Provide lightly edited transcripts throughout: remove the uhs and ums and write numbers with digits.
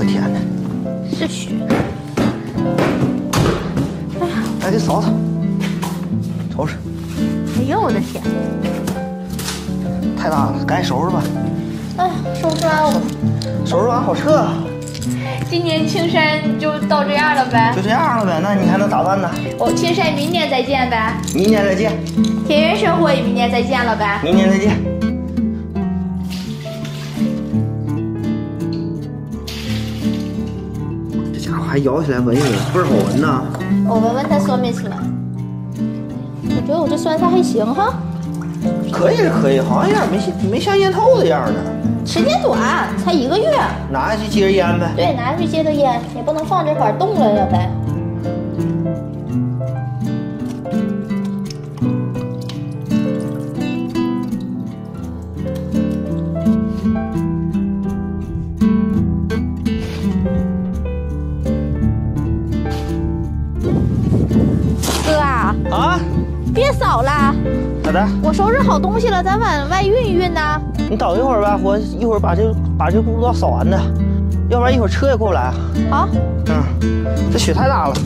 天哪！ 是雪。 哎呀，来给扫扫，收拾。 哎呦我的天！ 太大了，赶紧收拾吧。 哎，收拾完我们。 收拾完好撤。 今年青山就到这样了呗？ 就这样了呗，那你还能咋办呢？ 青山明年再见呗。 明年再见。 田园生活也明年再见了呗。 明年再见。这家伙还摇起来闻一闻，倍儿好闻呐！ 我闻闻它酸没酸？我觉得我这酸菜还行哈。 可以是可以，好像有点没像烟透的样呢。 时间短，才1个月。 拿下去接着腌呗。 对，拿去接着腌，也不能放这块冻了呀呗。哥啊！ 啊？ 别扫了。 咋的？ 我收拾好东西了，咱往外运一运呢。 你等一会儿吧，我一会儿把这轱辘都扫完的，要不然一会儿车也过不来。 好。 这雪太大了。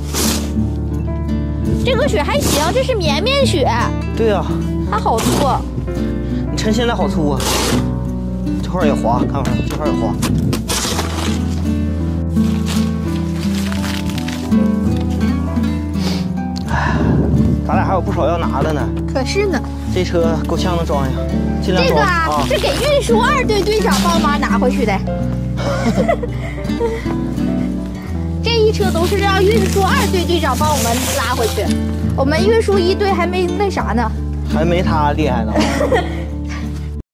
这个雪还行，这是绵绵雪。 对呀。 它好粗。 你趁现在好粗啊。这块也滑，看看这块也滑。哎，咱俩还有不少要拿的呢。 可是呢。 这车够呛能装呀，尽量装。 这个啊，是给运输2队队长帮忙拿回去的。这一车都是让运输2队队长帮我们拉回去，我们运输1队还没那啥呢， 还没他厉害呢。